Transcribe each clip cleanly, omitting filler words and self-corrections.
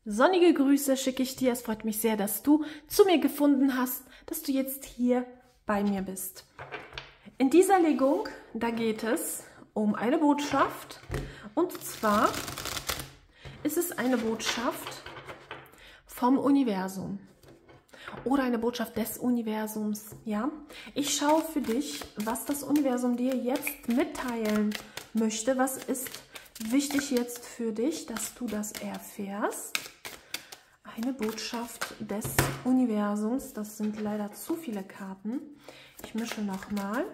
Sonnige Grüße schicke ich dir. Es freut mich sehr, dass du zu mir gefunden hast, dass du jetzt hier bei mir bist. In dieser Legung, da geht es um eine Botschaft. Und zwar ist es eine Botschaft vom Universum. Oder eine Botschaft des Universums, ja? Ich schaue für dich, was das Universum dir jetzt mitteilen möchte. Was ist wichtig jetzt für dich, dass du das erfährst? Eine Botschaft des Universums. Das sind leider zu viele Karten. Ich mische nochmal.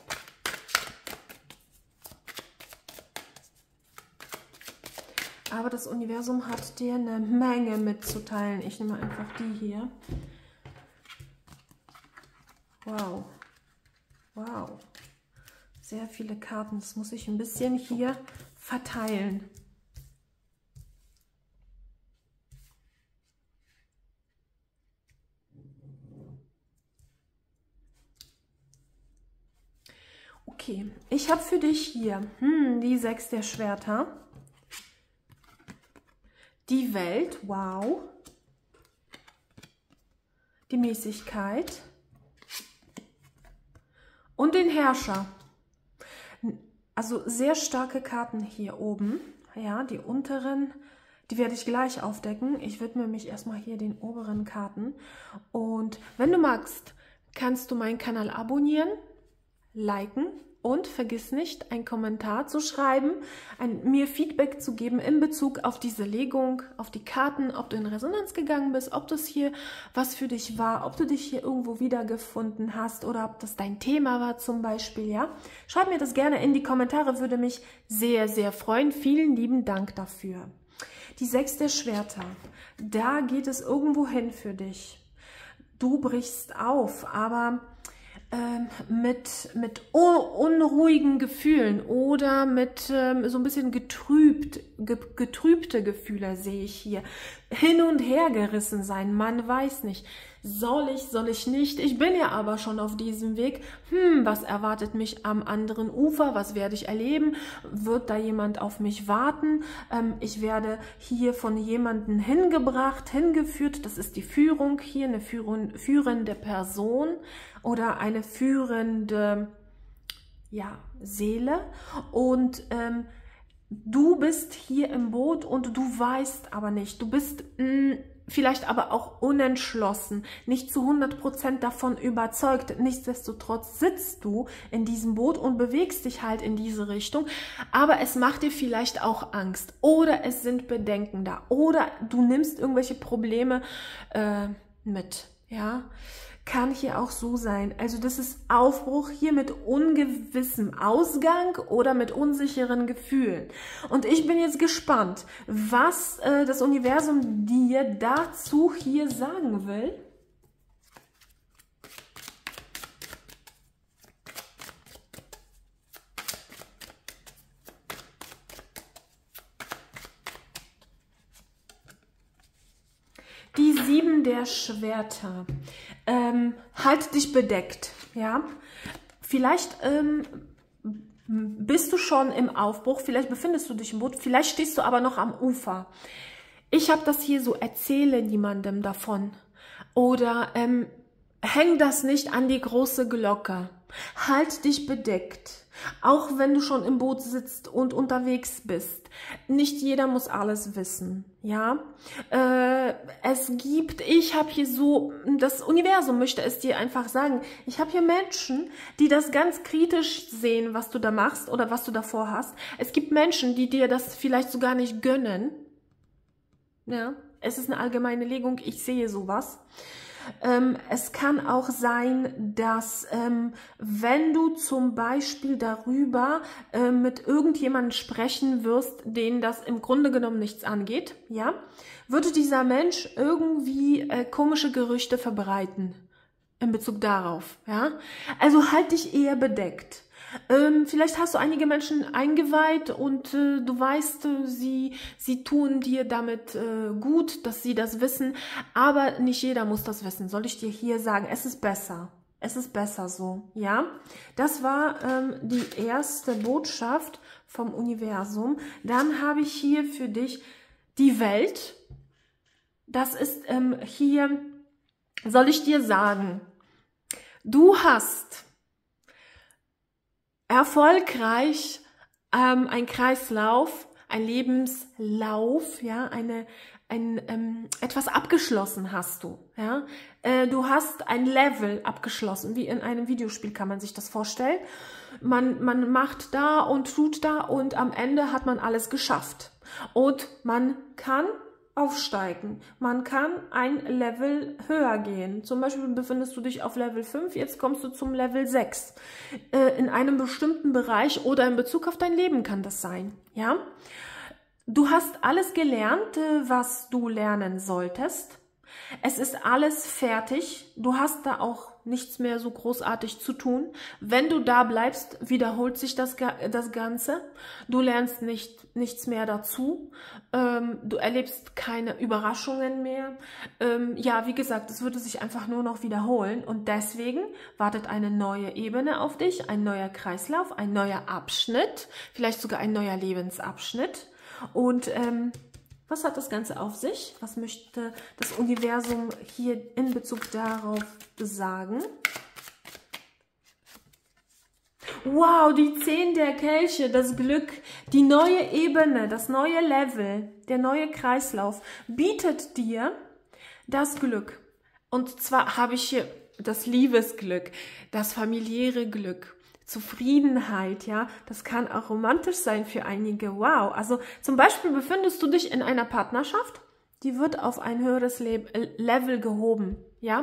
Aber das Universum hat dir eine Menge mitzuteilen. Ich nehme einfach die hier. Wow. Wow. Sehr viele Karten. Das muss ich ein bisschen hier verteilen. Okay, ich habe für dich hier die 6 der Schwerter, die Welt, wow, die Mäßigkeit und den Herrscher. Also sehr starke Karten hier oben. Ja, die unteren, die werde ich gleich aufdecken. Ich widme mich erstmal hier den oberen Karten. Und wenn du magst, kannst du meinen Kanal abonnieren, liken und vergiss nicht, einen Kommentar zu schreiben, mir Feedback zu geben in Bezug auf diese Legung, auf die Karten, ob du in Resonanz gegangen bist, ob das hier was für dich war, ob du dich hier irgendwo wiedergefunden hast oder ob das dein Thema war zum Beispiel, ja. Schreib mir das gerne in die Kommentare, würde mich sehr, sehr freuen. Vielen lieben Dank dafür. Die 6 der Schwerter, da geht es irgendwo hin für dich. Du brichst auf, aber mit unruhigen Gefühlen oder mit so ein bisschen getrübte Gefühle sehe ich hier. Hin und her gerissen sein, man weiß nicht. Soll ich nicht? Ich bin ja aber schon auf diesem Weg. Was erwartet mich am anderen Ufer? Was werde ich erleben? Wird da jemand auf mich warten? Ich werde hier von jemandem hingeführt. Das ist die Führung hier, eine führende Person oder eine führende, ja, Seele. Und du bist hier im Boot und du weißt aber nicht. Du bist vielleicht aber auch unentschlossen, nicht zu 100% davon überzeugt. Nichtsdestotrotz sitzt du in diesem Boot und bewegst dich halt in diese Richtung, aber es macht dir vielleicht auch Angst oder es sind Bedenken da oder du nimmst irgendwelche Probleme mit, ja. Kann hier auch so sein. Also das ist Aufbruch hier mit ungewissem Ausgang oder mit unsicheren Gefühlen. Und ich bin jetzt gespannt, was das Universum dir dazu hier sagen will. Die 7 der Schwerter. Halt dich bedeckt, ja. Vielleicht bist du schon im Aufbruch, vielleicht befindest du dich im Boot, vielleicht stehst du aber noch am Ufer. Ich habe das hier so, erzähle niemandem davon. Oder häng das nicht an die große Glocke. Halt dich bedeckt. Auch wenn du schon im Boot sitzt und unterwegs bist. Nicht jeder muss alles wissen, ja. Ich habe hier so, das Universum möchte es dir einfach sagen. Ich habe hier Menschen, die das ganz kritisch sehen, was du da machst oder was du davor hast. Es gibt Menschen, die dir das vielleicht sogar nicht gönnen. Ja, es ist eine allgemeine Legung, ich sehe sowas. Es kann auch sein, dass wenn du zum Beispiel darüber mit irgendjemandem sprechen wirst, den das im Grunde genommen nichts angeht, ja, würde dieser Mensch irgendwie komische Gerüchte verbreiten in Bezug darauf, ja. Also halt dich eher bedeckt. Vielleicht hast du einige Menschen eingeweiht und du weißt, sie tun dir damit gut, dass sie das wissen, aber nicht jeder muss das wissen, soll ich dir hier sagen, es ist besser. Es ist besser so, ja. Das war die erste Botschaft vom Universum. Dann habe ich hier für dich die Welt. das ist hier, soll ich dir sagen, du hast erfolgreich ein Kreislauf, ein Lebenslauf, ja, etwas abgeschlossen hast du, ja. Du hast ein Level abgeschlossen, wie in einem Videospiel kann man sich das vorstellen. Man macht da und tut da und am Ende hat man alles geschafft. Und man kann aufsteigen. Man kann ein Level höher gehen. Zum Beispiel befindest du dich auf Level 5, jetzt kommst du zum Level 6. In einem bestimmten Bereich oder in Bezug auf dein Leben kann das sein, ja. Du hast alles gelernt, was du lernen solltest. Es ist alles fertig. Du hast da auch nichts mehr so großartig zu tun. Wenn du da bleibst, wiederholt sich das Ganze. Du lernst nichts mehr dazu. Du erlebst keine Überraschungen mehr. Ja, wie gesagt, es würde sich einfach nur noch wiederholen. Und deswegen wartet eine neue Ebene auf dich, ein neuer Kreislauf, ein neuer Abschnitt, vielleicht sogar ein neuer Lebensabschnitt. Und was hat das Ganze auf sich? Was möchte das Universum hier in Bezug darauf sagen? Wow, die 10 der Kelche, das Glück, die neue Ebene, das neue Level, der neue Kreislauf bietet dir das Glück. Und zwar habe ich hier das Liebesglück, das familiäre Glück. Zufriedenheit, ja, das kann auch romantisch sein für einige. Wow, also zum Beispiel befindest du dich in einer Partnerschaft, die wird auf ein höheres Level gehoben, ja.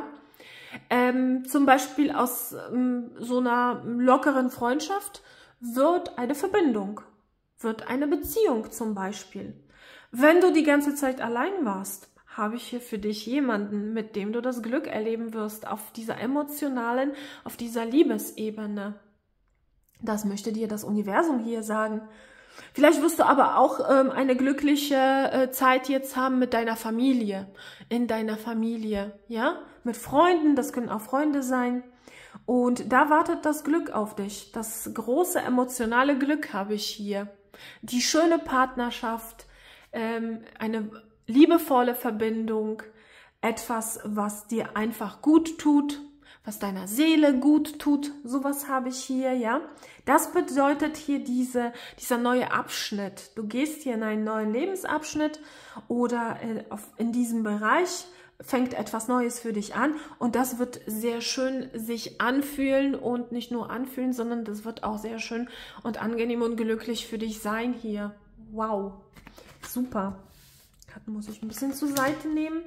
Zum Beispiel aus so einer lockeren Freundschaft wird eine Verbindung, wird eine Beziehung zum Beispiel. Wenn du die ganze Zeit allein warst, habe ich hier für dich jemanden, mit dem du das Glück erleben wirst, auf dieser emotionalen, auf dieser Liebesebene. Das möchte dir das Universum hier sagen. Vielleicht wirst du aber auch eine glückliche Zeit jetzt haben mit deiner Familie, in deiner Familie, ja, mit Freunden, das können auch Freunde sein. Und da wartet das Glück auf dich, das große emotionale Glück habe ich hier. Die schöne Partnerschaft, eine liebevolle Verbindung, etwas, was dir einfach gut tut, was deiner Seele gut tut, sowas habe ich hier, ja. Das bedeutet hier dieser neue Abschnitt. Du gehst hier in einen neuen Lebensabschnitt oder in diesem Bereich fängt etwas Neues für dich an und das wird sehr schön sich anfühlen und nicht nur anfühlen, sondern das wird auch sehr schön und angenehm und glücklich für dich sein hier. Wow, super. Karten muss ich ein bisschen zur Seite nehmen.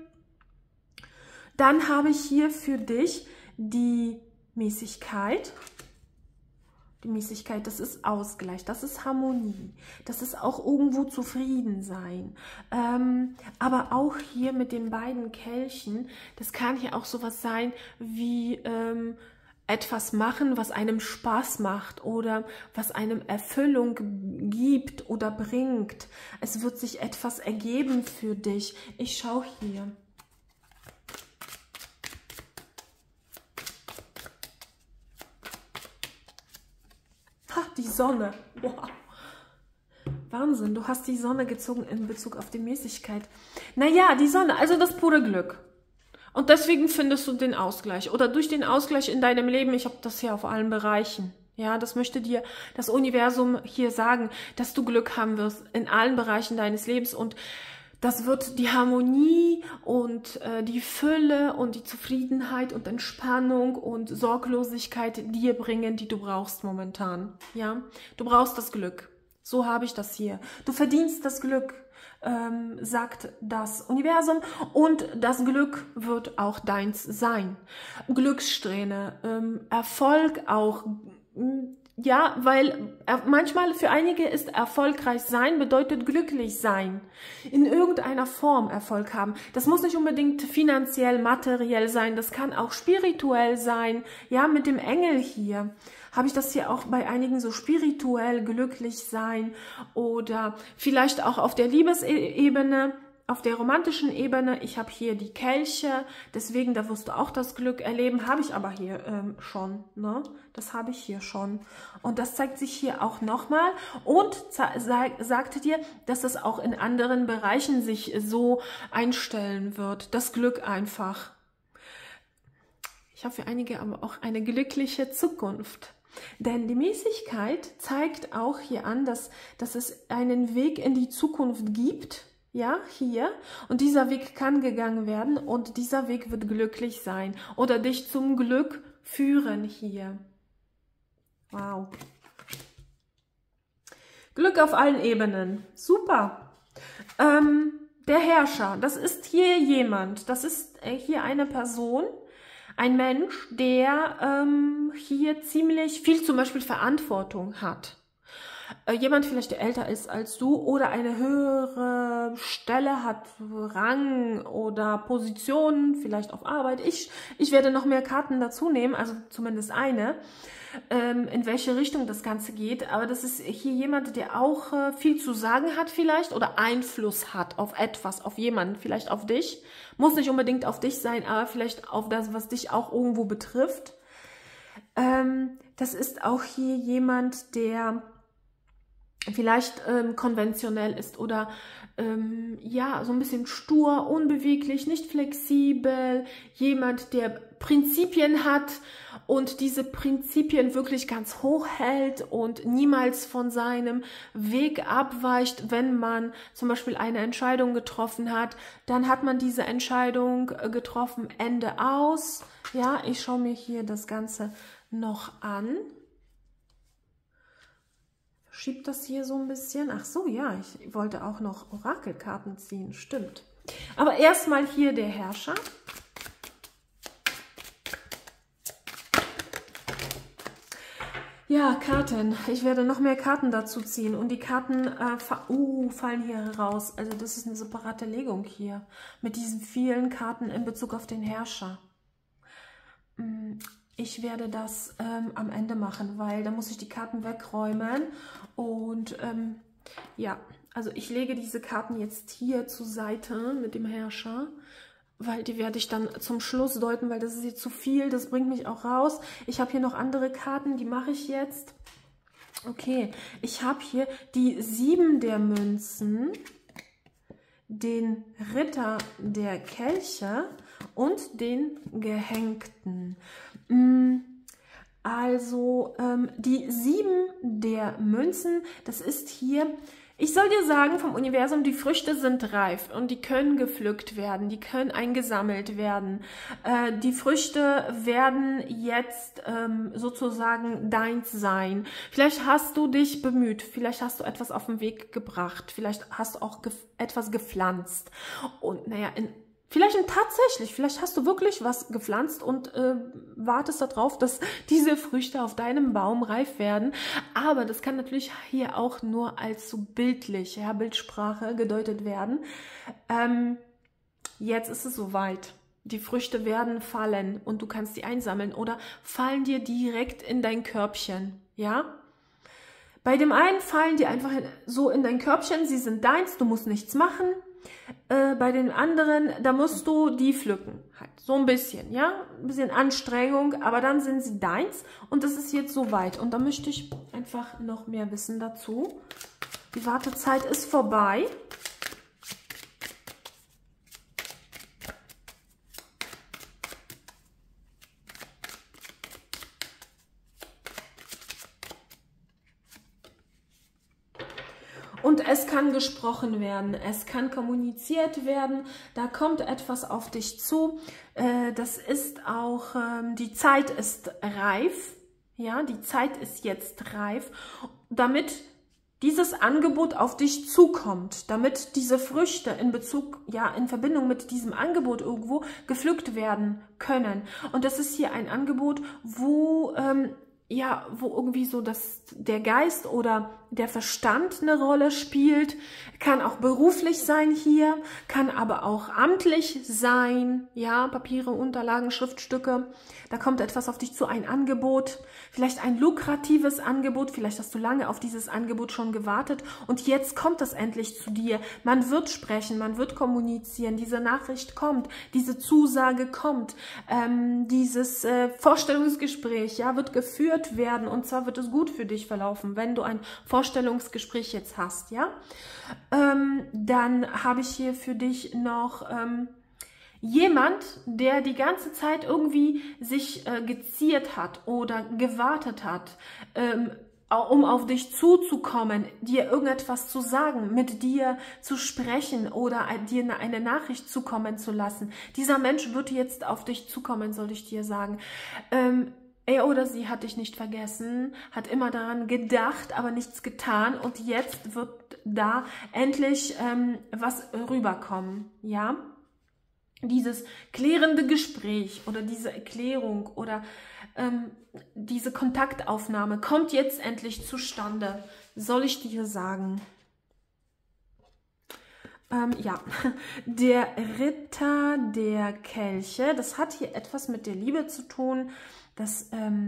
Dann habe ich hier für dich die Mäßigkeit. Die Mäßigkeit, das ist Ausgleich, das ist Harmonie, das ist auch irgendwo zufrieden sein. Aber auch hier mit den beiden Kelchen, das kann hier auch sowas sein wie etwas machen, was einem Spaß macht oder was einem Erfüllung gibt oder bringt. Es wird sich etwas ergeben für dich. Ich schaue hier. Die Sonne. Wow. Wahnsinn, du hast die Sonne gezogen in Bezug auf die Mäßigkeit. Naja, die Sonne, also das pure Glück. Und deswegen findest du den Ausgleich. Oder durch den Ausgleich in deinem Leben, ich habe das hier auf allen Bereichen. Ja, das möchte dir das Universum hier sagen, dass du Glück haben wirst in allen Bereichen deines Lebens und das wird die Harmonie und die Fülle und die Zufriedenheit und Entspannung und Sorglosigkeit dir bringen, die du brauchst momentan. Ja, du brauchst das Glück. So habe ich das hier. Du verdienst das Glück, sagt das Universum und das Glück wird auch deins sein. Glückssträhne, Erfolg auch. Ja, weil manchmal für einige ist erfolgreich sein, bedeutet glücklich sein. In irgendeiner Form Erfolg haben. Das muss nicht unbedingt finanziell, materiell sein. Das kann auch spirituell sein. Ja, mit dem Engel hier habe ich das hier auch bei einigen so spirituell glücklich sein oder vielleicht auch auf der Liebesebene, auf der romantischen Ebene, ich habe hier die Kelche, deswegen, da wirst du auch das Glück erleben, habe ich aber hier schon, ne? Das habe ich hier schon. Und das zeigt sich hier auch nochmal und sagte dir, dass das auch in anderen Bereichen sich so einstellen wird. Das Glück einfach. Ich habe für einige aber auch eine glückliche Zukunft. Denn die Mäßigkeit zeigt auch hier an, dass es einen Weg in die Zukunft gibt. Ja, hier. Und dieser Weg kann gegangen werden und dieser Weg wird glücklich sein oder dich zum Glück führen hier. Wow. Glück auf allen Ebenen. Super. Der Herrscher, das ist hier jemand, das ist hier eine Person, ein Mensch, der hier ziemlich viel zum Beispiel Verantwortung hat. Jemand vielleicht, der älter ist als du oder eine höhere Stelle hat, Rang oder Position, vielleicht auf Arbeit. Ich werde noch mehr Karten dazu nehmen, also zumindest eine, in welche Richtung das Ganze geht. Aber das ist hier jemand, der auch viel zu sagen hat vielleicht oder Einfluss hat auf etwas, auf jemanden, vielleicht auf dich. Muss nicht unbedingt auf dich sein, aber vielleicht auf das, was dich auch irgendwo betrifft. Das ist auch hier jemand, der vielleicht konventionell ist oder ja, so ein bisschen stur, unbeweglich, nicht flexibel, jemand, der Prinzipien hat und diese Prinzipien wirklich ganz hoch hält und niemals von seinem Weg abweicht. Wenn man zum Beispiel eine Entscheidung getroffen hat, dann hat man diese Entscheidung getroffen, Ende aus. Ja, ich schaue mir hier das Ganze noch an. Schiebt das hier so ein bisschen. Ach so, ja, ich wollte auch noch Orakelkarten ziehen, stimmt. Aber erstmal hier der Herrscher. Ja, Karten. Ich werde noch mehr Karten dazu ziehen und die Karten fallen hier raus. Also das ist eine separate Legung hier mit diesen vielen Karten in Bezug auf den Herrscher. Ich werde das am Ende machen, weil da muss ich die Karten wegräumen und ja, also ich lege diese Karten jetzt hier zur Seite mit dem Herrscher, weil die werde ich dann zum Schluss deuten, weil das ist jetzt zu viel, das bringt mich auch raus. Ich habe hier noch andere Karten, die mache ich jetzt. Okay, ich habe hier die 7 der Münzen, den Ritter der Kelche und den Gehängten. Also die 7 der Münzen, das ist hier, ich soll dir sagen vom Universum, die Früchte sind reif und die können gepflückt werden, die können eingesammelt werden. Die Früchte werden jetzt sozusagen deins sein. Vielleicht hast du dich bemüht, vielleicht hast du etwas auf den Weg gebracht, vielleicht hast du auch etwas gepflanzt. Und naja, vielleicht hast du wirklich was gepflanzt und wartest darauf, dass diese Früchte auf deinem Baum reif werden. Aber das kann natürlich hier auch nur als so bildlich, ja, Bildsprache gedeutet werden. Jetzt ist es soweit. Die Früchte werden fallen und du kannst die einsammeln oder fallen dir direkt in dein Körbchen, ja? Bei dem einen fallen die einfach so in dein Körbchen, sie sind deins, du musst nichts machen. Bei den anderen, da musst du die pflücken. Halt. So ein bisschen, ja? Ein bisschen Anstrengung, aber dann sind sie deins und das ist jetzt soweit. Und da möchte ich einfach noch mehr wissen dazu. Die Wartezeit ist vorbei. Und es kann gesprochen werden, es kann kommuniziert werden, da kommt etwas auf dich zu. Das ist auch, die Zeit ist reif, ja, die Zeit ist jetzt reif, damit dieses Angebot auf dich zukommt, damit diese Früchte in Bezug, ja, in Verbindung mit diesem Angebot irgendwo gepflückt werden können. Und das ist hier ein Angebot, wo, ja, wo irgendwie so der Geist oder der Verstand eine Rolle spielt, kann auch beruflich sein hier, kann aber auch amtlich sein, ja, Papiere, Unterlagen, Schriftstücke, da kommt etwas auf dich zu, ein Angebot, vielleicht ein lukratives Angebot, vielleicht hast du lange auf dieses Angebot schon gewartet und jetzt kommt es endlich zu dir, man wird sprechen, man wird kommunizieren, diese Nachricht kommt, diese Zusage kommt, dieses Vorstellungsgespräch, ja, wird geführt werden und zwar wird es gut für dich verlaufen, wenn du ein Vorstellungsgespräch jetzt hast, ja. Dann habe ich hier für dich noch jemand, der die ganze Zeit irgendwie sich geziert hat oder gewartet hat, um auf dich zuzukommen, dir irgendetwas zu sagen, mit dir zu sprechen oder dir eine Nachricht zukommen zu lassen. Dieser Mensch wird jetzt auf dich zukommen, soll ich dir sagen. Er oder sie hat dich nicht vergessen, hat immer daran gedacht, aber nichts getan und jetzt wird da endlich was rüberkommen, ja? Dieses klärende Gespräch oder diese Erklärung oder diese Kontaktaufnahme kommt jetzt endlich zustande, soll ich dir sagen. Ja, der Ritter der Kelche, das hat hier etwas mit der Liebe zu tun, das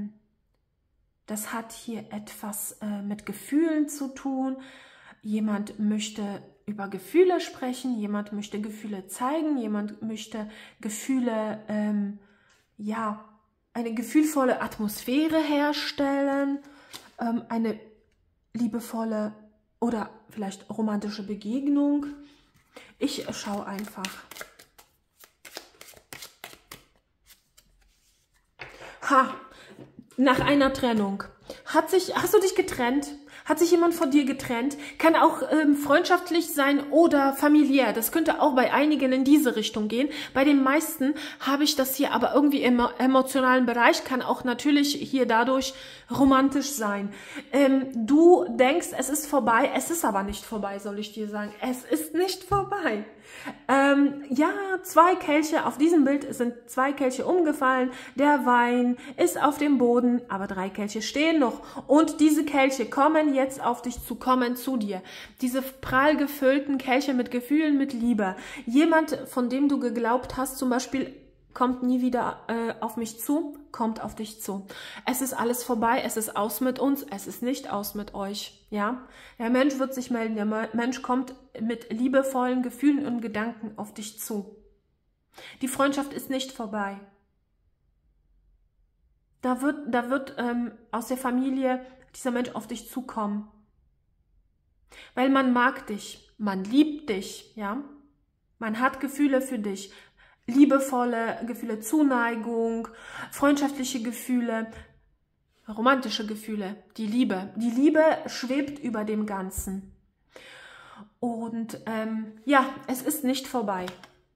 hat hier etwas mit Gefühlen zu tun. Jemand möchte über Gefühle sprechen, jemand möchte Gefühle zeigen, jemand möchte Gefühle, ja, eine gefühlvolle Atmosphäre herstellen, eine liebevolle oder vielleicht romantische Begegnung. Ich schaue einfach. Ha, nach einer Trennung. Hast du dich getrennt? Hat sich jemand von dir getrennt? Kann auch freundschaftlich sein oder familiär. Das könnte auch bei einigen in diese Richtung gehen. Bei den meisten habe ich das hier aber irgendwie im emotionalen Bereich, kann auch natürlich hier dadurch romantisch sein. Du denkst, es ist vorbei, es ist aber nicht vorbei, soll ich dir sagen. Es ist nicht vorbei. Ja, 2 Kelche, auf diesem Bild sind 2 Kelche umgefallen, der Wein ist auf dem Boden, aber 3 Kelche stehen noch und diese Kelche kommen jetzt auf dich zu, kommen zu dir. Diese prall gefüllten Kelche mit Gefühlen, mit Liebe. Jemand, von dem du geglaubt hast, zum Beispiel, kommt nie wieder auf mich zu, kommt auf dich zu. Es ist alles vorbei, es ist aus mit uns, es ist nicht aus mit euch. Ja, der Mensch wird sich melden, der Mensch kommt mit liebevollen Gefühlen und Gedanken auf dich zu. Die Freundschaft ist nicht vorbei. Da wird aus der Familie dieser Mensch auf dich zukommen. Weil man mag dich, man liebt dich, ja. Man hat Gefühle für dich. Liebevolle Gefühle, Zuneigung, freundschaftliche Gefühle, romantische Gefühle, die Liebe. Die Liebe schwebt über dem Ganzen. Und ja, es ist nicht vorbei.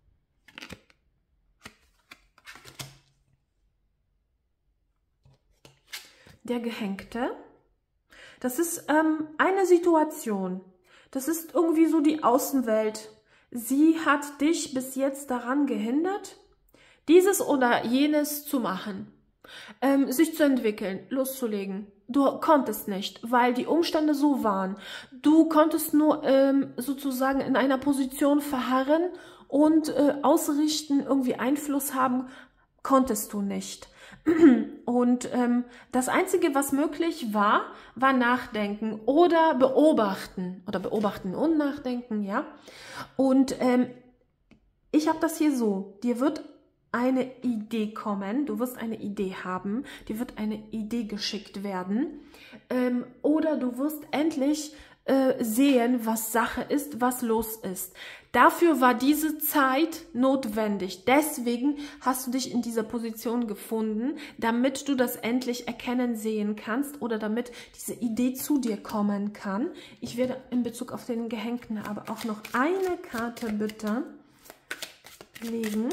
Der Gehängte, das ist eine Situation. Das ist irgendwie so die Außenwelt. Sie hat dich bis jetzt daran gehindert, dieses oder jenes zu machen, sich zu entwickeln, loszulegen. Du konntest nicht, weil die Umstände so waren. Du konntest nur sozusagen in einer Position verharren und ausrichten, irgendwie Einfluss haben, konntest du nicht. Und das Einzige, was möglich war, war Nachdenken oder beobachten und nachdenken, ja. Und ich habe das hier so, dir wird eine Idee kommen, du wirst eine Idee haben, dir wird eine Idee geschickt werden oder du wirst endlich sehen, was Sache ist, was los ist. Dafür war diese Zeit notwendig. Deswegen hast du dich in dieser Position gefunden, damit du das endlich erkennen, sehen kannst oder damit diese Idee zu dir kommen kann. Ich werde in Bezug auf den Gehängten aber auch noch eine Karte bitte legen.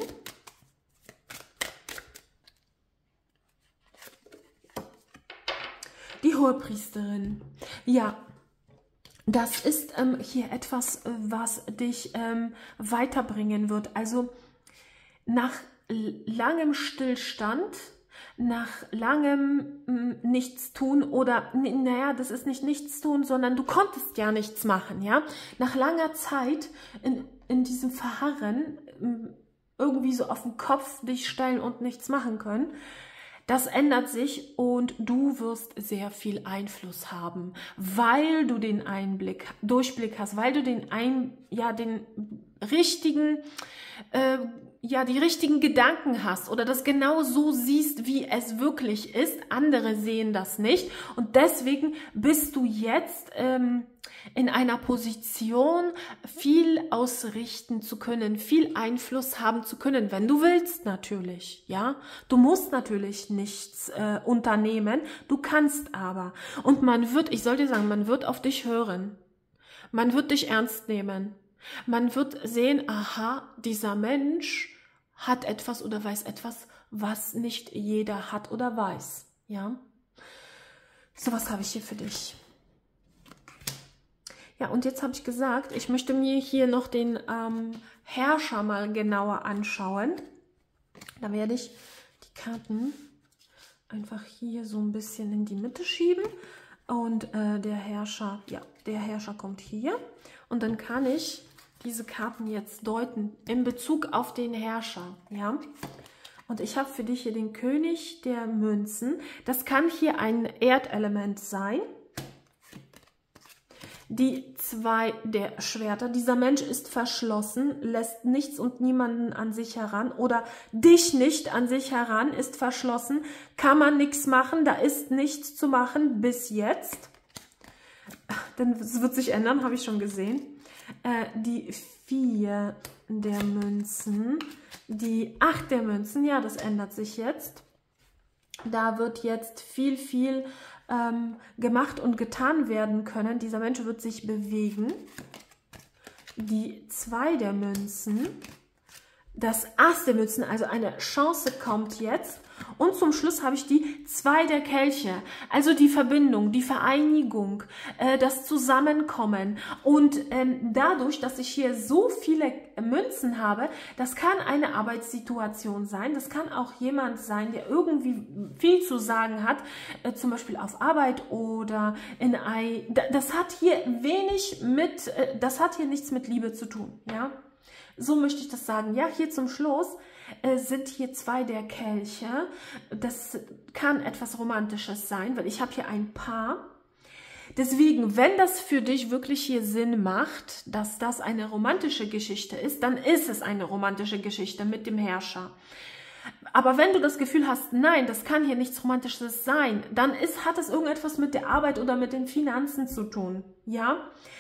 Die Hohepriesterin. Ja. Das ist hier etwas, was dich weiterbringen wird. Also nach langem Stillstand nach langem Nichtstun oder, naja, das ist nicht Nichtstun, sondern du konntest ja nichts machen, ja. Nach langer Zeit in diesem Verharren, irgendwie so auf den Kopf dich stellen und nichts machen können, das ändert sich und du wirst sehr viel Einfluss haben, weil du den Durchblick hast, weil du den richtigen, die richtigen Gedanken hast oder das genau so siehst, wie es wirklich ist. Andere sehen das nicht und deswegen bist du jetzt in einer Position, viel ausrichten zu können, viel Einfluss haben zu können, wenn du willst natürlich, ja. Du musst natürlich nichts unternehmen, du kannst aber. Und ich soll dir sagen, man wird auf dich hören. Man wird dich ernst nehmen. Man wird sehen, aha, dieser Mensch hat etwas oder weiß etwas, was nicht jeder hat oder weiß, ja. So, was habe ich hier für dich? Ja, und jetzt habe ich gesagt, ich möchte mir hier noch den Herrscher mal genauer anschauen. Da werde ich die Karten einfach hier so ein bisschen in die Mitte schieben. Und der Herrscher kommt hier. Und dann kann ich diese Karten jetzt deuten in Bezug auf den Herrscher, ja. Und ich habe für dich hier den König der Münzen. Das kann hier ein Erdelement sein. Die 2 der Schwerter. Dieser Mensch ist verschlossen, lässt nichts und niemanden an sich heran oder dich nicht an sich heran, ist verschlossen, kann man nichts machen, da ist nichts zu machen bis jetzt. Denn es wird sich ändern, habe ich schon gesehen. Die 4 der Münzen, die 8 der Münzen, ja, das ändert sich jetzt. Da wird jetzt viel gemacht und getan werden können. Dieser Mensch wird sich bewegen. Die 2 der Münzen, das Ass der Münzen, also eine Chance kommt jetzt. Und zum Schluss habe ich die 2 der Kelche, also die Verbindung, die Vereinigung, das Zusammenkommen. Und dadurch, dass ich hier so viele Münzen habe, das kann eine Arbeitssituation sein, das kann auch jemand sein, der irgendwie viel zu sagen hat, zum Beispiel auf Arbeit oder das hat hier nichts mit Liebe zu tun, ja. So möchte ich das sagen. Ja, hier zum Schluss sind hier 2 der Kelche. Das kann etwas Romantisches sein, weil ich habe hier ein Paar. Deswegen, wenn das für dich wirklich hier Sinn macht, dass das eine romantische Geschichte ist, dann ist es eine romantische Geschichte mit dem Herrscher. Aber wenn du das Gefühl hast, nein, das kann hier nichts Romantisches sein, dann hat es irgendetwas mit der Arbeit oder mit den Finanzen zu tun. Ja,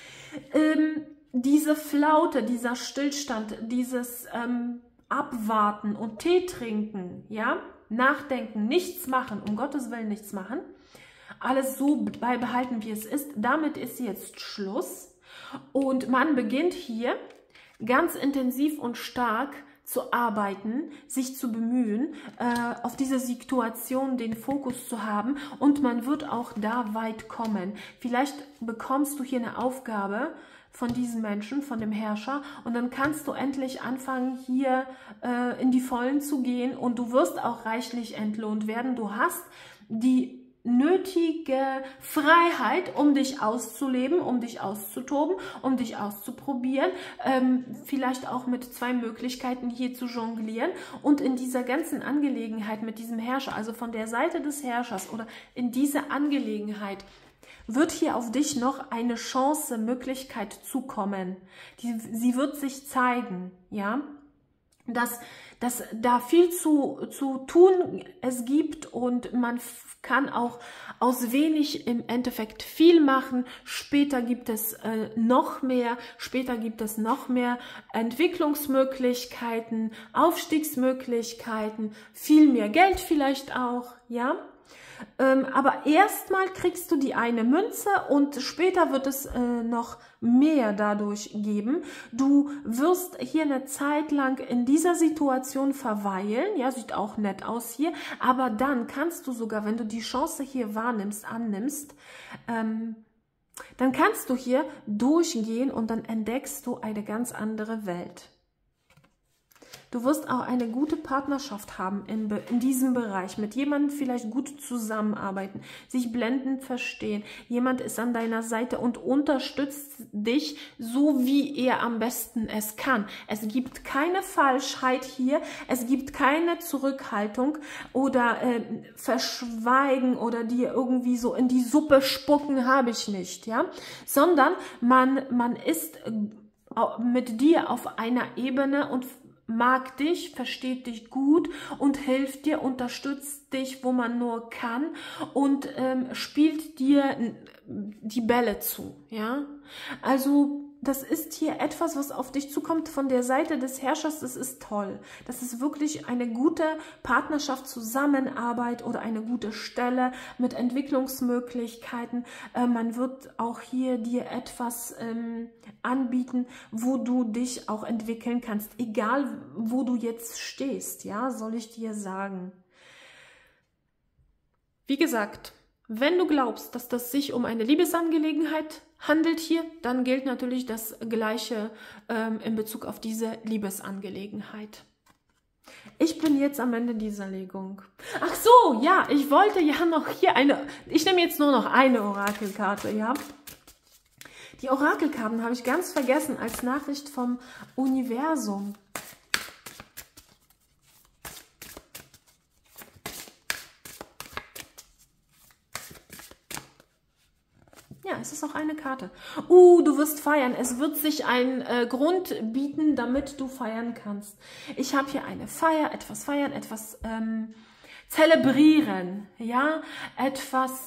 diese Flaute, dieser Stillstand, dieses Abwarten und Tee trinken, ja, nachdenken, nichts machen, um Gottes Willen nichts machen, alles so beibehalten, wie es ist, damit ist jetzt Schluss. Und man beginnt hier ganz intensiv und stark zu arbeiten, sich zu bemühen, auf diese Situation den Fokus zu haben und man wird auch da weit kommen. Vielleicht bekommst du hier eine Aufgabe von diesem Menschen, von dem Herrscher und dann kannst du endlich anfangen, hier in die Vollen zu gehen und du wirst auch reichlich entlohnt werden. Du hast die nötige Freiheit, um dich auszuleben, um dich auszutoben, um dich auszuprobieren, vielleicht auch mit 2 Möglichkeiten hier zu jonglieren und in dieser ganzen Angelegenheit mit diesem Herrscher, also von der Seite des Herrschers oder in dieser Angelegenheit, wird hier auf dich noch eine Chance, Möglichkeit zukommen. Sie wird sich zeigen, ja, dass da viel zu tun es gibt und man kann auch aus wenig im Endeffekt viel machen. Später gibt es noch mehr, Entwicklungsmöglichkeiten, Aufstiegsmöglichkeiten, viel mehr Geld vielleicht auch, ja. Aber erstmal kriegst du die eine Münze und später wird es noch mehr dadurch geben. Du wirst hier eine Zeit lang in dieser Situation verweilen. Ja, sieht auch nett aus hier. Aber dann kannst du sogar, wenn du die Chance hier annimmst, dann kannst du hier durchgehen und dann entdeckst du eine ganz andere Welt. Du wirst auch eine gute Partnerschaft haben in diesem Bereich, mit jemandem vielleicht gut zusammenarbeiten, sich blendend verstehen. Jemand ist an deiner Seite und unterstützt dich, so wie er am besten es kann. Es gibt keine Falschheit hier, es gibt keine Zurückhaltung oder Verschweigen oder dir irgendwie so in die Suppe spucken, habe ich nicht, ja, sondern man ist mit dir auf einer Ebene und mag dich, versteht dich gut und hilft dir, unterstützt dich, wo man nur kann und spielt dir die Bälle zu, ja. Also das ist hier etwas, was auf dich zukommt von der Seite des Herrschers. Das ist toll. Das ist wirklich eine gute Partnerschaft, Zusammenarbeit oder eine gute Stelle mit Entwicklungsmöglichkeiten. Man wird auch hier dir etwas anbieten, wo du dich auch entwickeln kannst, egal wo du jetzt stehst, ja, soll ich dir sagen. Wie gesagt, wenn du glaubst, dass das sich um eine Liebesangelegenheit handelt hier, dann gilt natürlich das Gleiche in Bezug auf diese Liebesangelegenheit. Ich bin jetzt am Ende dieser Legung. Ach so, ja, ich wollte ja noch hier ich nehme jetzt nur noch eine Orakelkarte, ja. Die Orakelkarten habe ich ganz vergessen als Nachricht vom Universum. Ja, es ist auch eine Karte. Du wirst feiern. Es wird sich ein Grund bieten, damit du feiern kannst. Ich habe hier eine Feier, etwas zelebrieren, ja, etwas,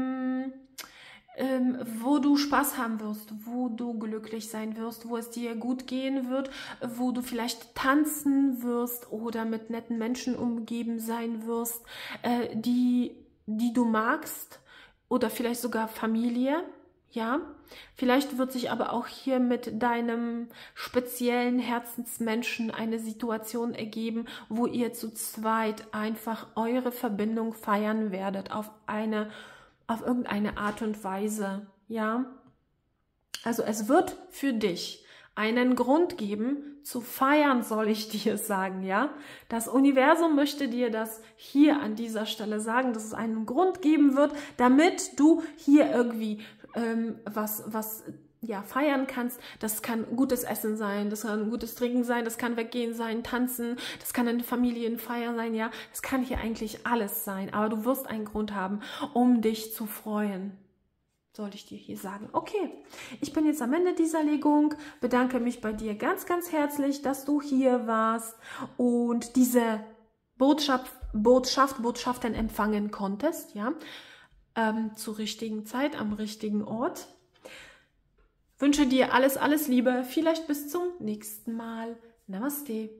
wo du Spaß haben wirst, wo du glücklich sein wirst, wo es dir gut gehen wird, wo du vielleicht tanzen wirst oder mit netten Menschen umgeben sein wirst, die du magst. Oder vielleicht sogar Familie, ja. Vielleicht wird sich aber auch hier mit deinem speziellen Herzensmenschen eine Situation ergeben, wo ihr zu zweit einfach eure Verbindung feiern werdet, auf irgendeine Art und Weise, ja. Also es wird für dich einen Grund geben, zu feiern, soll ich dir sagen, ja. Das Universum möchte dir das hier an dieser Stelle sagen, dass es einen Grund geben wird, damit du hier irgendwie was feiern kannst. Das kann gutes Essen sein, das kann gutes Trinken sein, das kann Weggehen sein, Tanzen, das kann eine Familienfeier sein, ja. Das kann hier eigentlich alles sein, aber du wirst einen Grund haben, um dich zu freuen. Soll ich dir hier sagen. Okay, ich bin jetzt am Ende dieser Legung, bedanke mich bei dir ganz, ganz herzlich, dass du hier warst und diese Botschaften empfangen konntest, ja, zur richtigen Zeit, am richtigen Ort. Wünsche dir alles, alles Liebe, vielleicht bis zum nächsten Mal. Namaste.